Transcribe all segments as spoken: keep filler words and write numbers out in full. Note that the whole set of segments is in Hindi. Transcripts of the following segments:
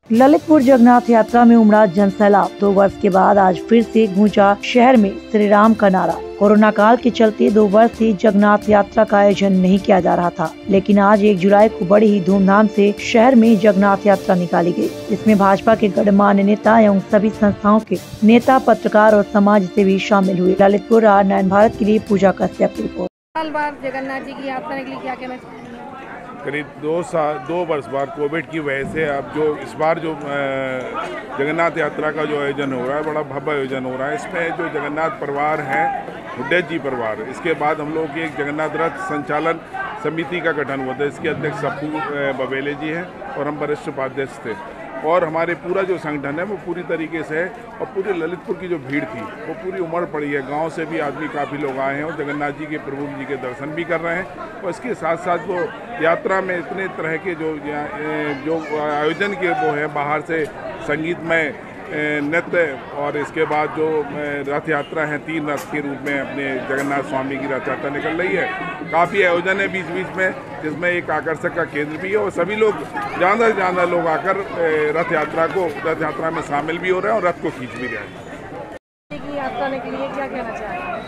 ललितपुर जगन्नाथ यात्रा में उमड़ा जनसैलाब। दो वर्ष के बाद आज फिर से गूंजा शहर में श्री राम का नारा। कोरोना काल के चलते दो वर्ष से जगन्नाथ यात्रा का आयोजन नहीं किया जा रहा था, लेकिन आज एक जुलाई को बड़ी ही धूमधाम से शहर में जगन्नाथ यात्रा निकाली गई। इसमें भाजपा के गणमान्य नेता एवं सभी संस्थाओं के नेता, पत्रकार और समाज सेवी शामिल हुए। ललितपुर आज नयन भारत के लिए पूजा कश्यप की रिपोर्ट। साल बाद जगन्नाथ जी की यात्रा के लिए क्या कहना चाहिए? करीब दो साल दो वर्ष बाद कोविड की वजह से अब जो इस बार जो जगन्नाथ यात्रा का जो आयोजन हो रहा है, बड़ा भव्य आयोजन हो रहा है। इसमें जो जगन्नाथ परिवार है, हुड्डा जी परिवार, इसके बाद हम लोग की एक जगन्नाथ रथ संचालन समिति का गठन हुआ था। इसके अध्यक्ष सप्पू बबेले जी हैं और हम वरिष्ठ उपाध्यक्ष थे। और हमारे पूरा जो संगठन है वो पूरी तरीके से है और पूरे ललितपुर की जो भीड़ थी वो पूरी उमड़ पड़ी है। गांव से भी आदमी काफ़ी लोग आए हैं और जगन्नाथ जी के प्रभु जी के दर्शन भी कर रहे हैं। और इसके साथ साथ वो यात्रा में इतने तरह के जो जो आयोजन के वो है, बाहर से संगीतमय नृत्य और इसके बाद जो रथ यात्रा है, तीन रथ के रूप में अपने जगन्नाथ स्वामी की रथ यात्रा निकल रही है। काफ़ी आयोजन है बीच बीच में, जिसमें एक आकर्षक का केंद्र भी है और सभी लोग ज़्यादा से ज़्यादा लोग आकर रथ यात्रा को रथ यात्रा में शामिल भी हो रहे हैं और रथ को खींच भी रहे हैं। की यात्रा के लिए क्या कहना चाहिए?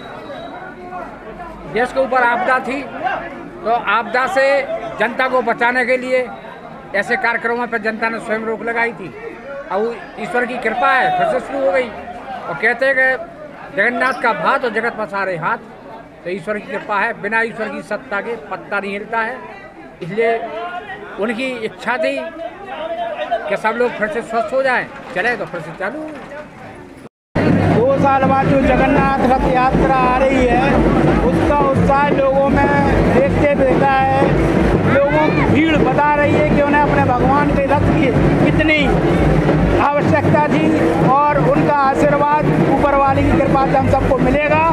देश के ऊपर आपदा थी, तो आपदा से जनता को बचाने के लिए ऐसे कार्यक्रमों पर जनता ने स्वयं रोक लगाई थी। अब ईश्वर की कृपा है, फिर से शुरू हो गई। और कहते हैं कि जगन्नाथ का भात और जगत पसारे हाथ, तो ईश्वर की कृपा है। बिना ईश्वर की सत्ता के पत्ता नहीं हिलता है। इसलिए उनकी इच्छा थी कि सब लोग फिर से स्वस्थ हो जाएं। चले तो फिर से चालू। दो साल बाद जो जगन्नाथ रथ यात्रा आ रही है, उसका उत्साह लोगों में देखते देखता है। लोगों की भीड़ बता रही है कि उन्हें अपने भगवान के रथ की कितनी आवश्यकता थी और उनका आशीर्वाद ऊपर वाले की कृपा से हम सबको मिलेगा।